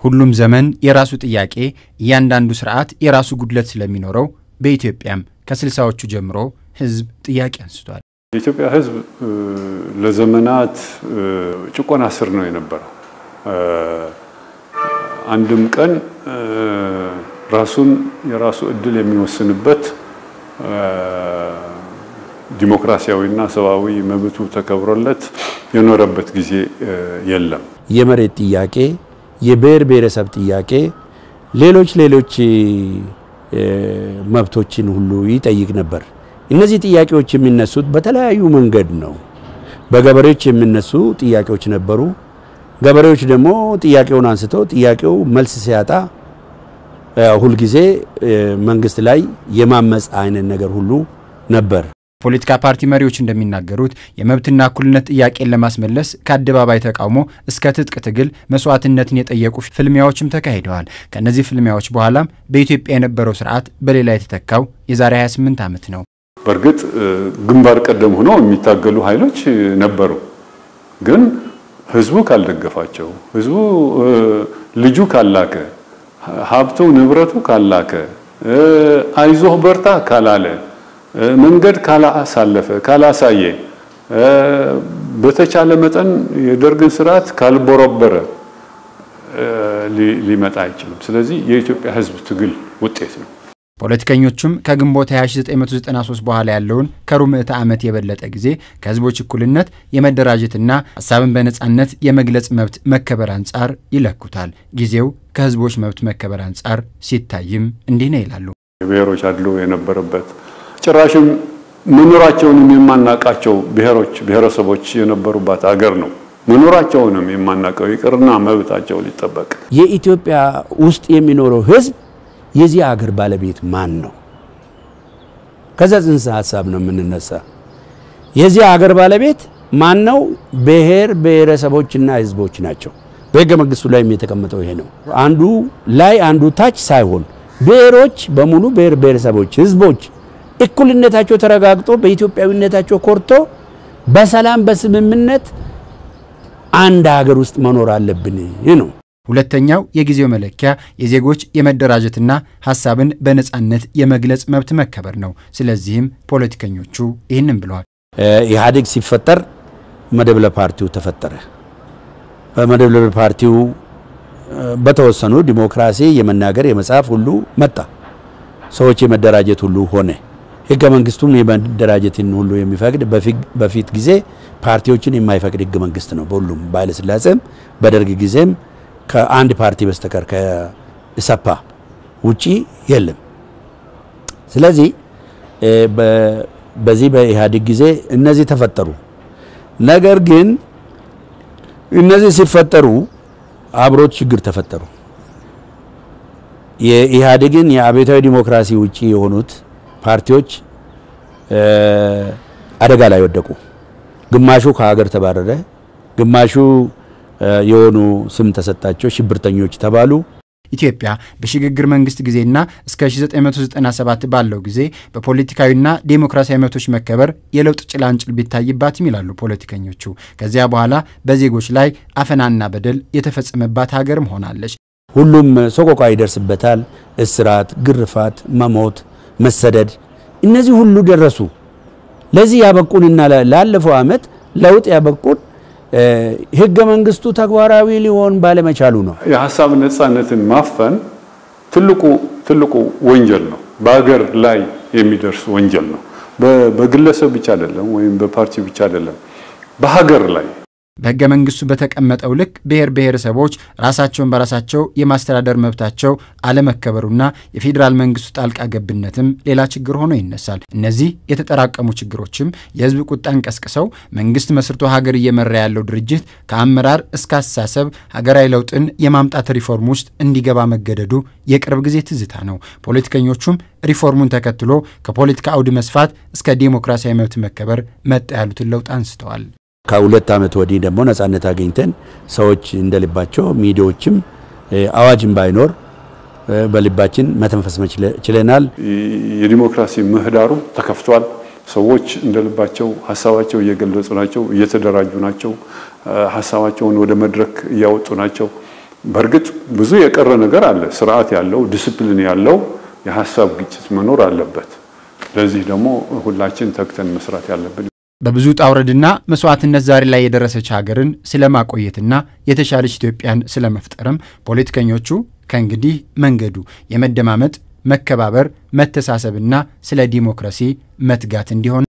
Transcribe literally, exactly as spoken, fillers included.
ሁሉም ዘመን የራሱ ጥያቄ ያንዳንዱ ስርዓት የራሱ ጉድለት ስለሚኖረው በኢትዮጵያም ከስልሳዎቹ ጀምሮ ህዝብ ጥያቄ አንስቷል። የኢትዮጵያ ህዝብ ለዘመናት ጭቆና ስር ነው የነበረው። አንድም ቀን ራሱን የራሱ እድል የሚወስንበት ዲሞክራሲያዊና ሰዋዊ መብቱ ተከብሮለት የኖረበት ጊዜ የለም። የመሬት ጥያቄ የብሔር ብሔረሰብ ጥያቄ ሌሎች ሌሎች መብቶችን ሁሉ ይጠይቅ ነበር። እነዚህ ጥያቄዎች የሚነሱት በተለያዩ መንገድ ነው። በገበሬዎች የሚነሱ ጥያቄዎች ነበሩ። ገበሬዎች ደግሞ ጥያቄውን አንስተው ጥያቄው መልስ ሲያጣ ሁሉ ጊዜ መንግስት ላይ የማመጽ አይነት ነገር ሁሉ ነበር። ፖለቲካ ፓርቲ መሪዎች እንደሚናገሩት የመብትና እኩልነት ጥያቄን ለማስመለስ ከአደባባይ ተቃውሞ እስከ ትጥቅ ትግል መስዋዕትነትን የጠየቁ ፍልሚያዎችም ተካሂደዋል። ከነዚህ ፍልሚያዎች በኋላም በኢትዮጵያ የነበረው ስርዓት በሌላ የተተካው የዛሬ ሃያ ስምንት ዓመት ነው። በርግጥ ግንባር ቀደም ሆነው የሚታገሉ ኃይሎች ነበሩ። ግን ህዝቡ ካልደገፋቸው፣ ህዝቡ ልጁ ካላከ፣ ሀብቱ ንብረቱ ካላከ፣ አይዞህ በርታ ካላለ፣ መንገድ ካላሳለፈ ካላሳየ፣ በተቻለ መጠን የደርግን ስርዓት ካልቦረበረ ሊመጣ አይችልም። ስለዚህ የኢትዮጵያ ህዝብ ትግል ውጤት ነው። ፖለቲከኞቹም ከግንቦት ሃያ ሺህ ዘጠኝ መቶ ዘጠና ሶስት በኋላ ያለውን ከሩብ ምዕተ ዓመት የበለጠ ጊዜ ከህዝቦች እኩልነት የመደራጀትና ሐሳብን በነጻነት የመግለጽ መብት መከበር አንፃር ይለኩታል። ጊዜው ከህዝቦች መብት መከበር አንፃር ሲታይም እንዲህ ነው ይላሉ። የብሔሮች አድሎ የነበረበት ጭራሽም መኖራቸውንም የማናቃቸው ብሔሮች ብሔረሰቦች የነበሩባት አገር ነው። መኖራቸውንም የማናቀው ይቅርና መብታቸው ሊጠበቅ የኢትዮጵያ ውስጥ የሚኖረው ህዝብ የዚህ አገር ባለቤት ማን ነው? ከዛ ጽንሰ ሐሳብ ነው የምንነሳ። የዚህ አገር ባለቤት ማን ነው? ብሔር ብሔረሰቦችና ህዝቦች ናቸው። በሕገ መንግስቱ ላይ የተቀመጠው ይሄ ነው። አንዱ ላይ አንዱ ታች ሳይሆን ብሔሮች በሙሉ ብሔር ብሔረሰቦች ህዝቦች እኩልነታቸው ተረጋግጦ በኢትዮጵያዊነታቸው ኮርቶ በሰላም በስምምነት አንድ ሀገር ውስጥ መኖር አለብን ነው። ሁለተኛው የጊዜው መለኪያ የዜጎች የመደራጀትና ሐሳብን በነጻነት የመግለጽ መብት መከበር ነው። ስለዚህም ፖለቲከኞቹ ይህንን ብለዋል። ኢህአዴግ ሲፈጠር መደብለ ፓርቲው ተፈጠረ። በመደብለ ፓርቲው በተወሰኑ ዲሞክራሲ የመናገር የመጻፍ ሁሉ መጣ። ሰዎች የመደራጀት ሁሉ ሆነ። ሕገ መንግስቱም የመደራጀትን ሁሉ የሚፈቅድ በፊት ጊዜ ፓርቲዎችን የማይፈቅድ ሕገ መንግስት ነው። በሁሉም ባለ ስላሴም በደርግ ጊዜም ከአንድ ፓርቲ በስተቀር ከኢሰፓ ውጪ የለም። ስለዚህ በዚህ በኢህአዴግ ጊዜ እነዚህ ተፈጠሩ። ነገር ግን እነዚህ ሲፈጠሩ አብሮት ችግር ተፈጠሩ። የኢህአዴግን የአብዮታዊ ዲሞክራሲ ውጪ የሆኑት ፓርቲዎች አደጋ ላይ ወደቁ። ግማሹ ከሀገር ተባረረ፣ ግማሹ የሆኑ ስም ተሰጣቸው ሽብርተኞች ተባሉ። ኢትዮጵያ በሽግግር መንግስት ጊዜና እስከ አስራ ዘጠኝ መቶ ዘጠና ሰባት ባለው ጊዜ በፖለቲካዊና ዲሞክራሲያዊ መብቶች መከበር የለውጥ ጭላንጭል ቢታይባትም ይላሉ ፖለቲከኞቹ። ከዚያ በኋላ በዜጎች ላይ አፈናና በደል የተፈጸመባት ሀገርም ሆናለች። ሁሉም ሰቆቃ ይደርስበታል። እስራት፣ ግርፋት፣ መሞት፣ መሰደድ እነዚህ ሁሉ ደረሱ። ለዚህ ያበቁንና ላለፈው አመት ለውጥ ያበቁን ሕገ መንግስቱ ተግባራዊ ሊሆን ባለመቻሉ ነው። የሐሳብ ነጻነትን ማፈን ትልቁ ትልቁ ወንጀል ነው። በአገር ላይ የሚደርስ ወንጀል ነው። በግለሰብ ብቻ አይደለም ወይም በፓርቲ ብቻ አይደለም፣ በሀገር ላይ በሕገ መንግስቱ በተቀመጠው ልክ ብሔር ብሔረሰቦች ራሳቸውን በራሳቸው የማስተዳደር መብታቸው አለመከበሩና የፌዴራል መንግስቱ ጣልቃ ገብነትም ሌላ ችግር ሆኖ ይነሳል። እነዚህ የተጠራቀሙ ችግሮችም የህዝብ ቁጣን ቀስቅሰው መንግስት መስርቶ ሀገር እየመራ ያለው ድርጅት ከአመራር እስከ አስተሳሰብ ሀገራዊ ለውጥን የማምጣት ሪፎርም ውስጥ እንዲገባ መገደዱ የቅርብ ጊዜ ትዝታ ነው። ፖለቲከኞቹም ሪፎርሙን ተከትሎ ከፖለቲካ አውድ መስፋት እስከ ዲሞክራሲያዊ መብት መከበር መጣ ያሉትን ለውጥ አንስተዋል። ከሁለት ዓመት ወዲህ ደግሞ ነጻነት አገኝተን ሰዎች እንደልባቸው ሚዲያዎችም አዋጅም ባይኖር በልባችን መተንፈስ ችለናል። የዲሞክራሲ ምህዳሩ ተከፍቷል። ሰዎች እንደልባቸው ሐሳባቸው እየገለጹ ናቸው፣ እየተደራጁ ናቸው፣ ሐሳባቸውን ወደ መድረክ ያወጡ ናቸው። በርግጥ ብዙ የቀረ ነገር አለ። ስርዓት ያለው ዲሲፕሊን ያለው የሐሳብ ግጭት መኖር አለበት። ለዚህ ደግሞ ሁላችን ተግተን መስራት ያለብን በብዙ ጣውረድና መስዋዕትነት ዛሬ ላይ የደረሰች ሀገርን ስለማቆየትና የተሻለች ኢትዮጵያን ስለመፍጠርም ፖለቲከኞቹ ከእንግዲህ መንገዱ የመደማመጥ መከባበር መተሳሰብና ስለ ዲሞክራሲ መትጋት እንዲሆን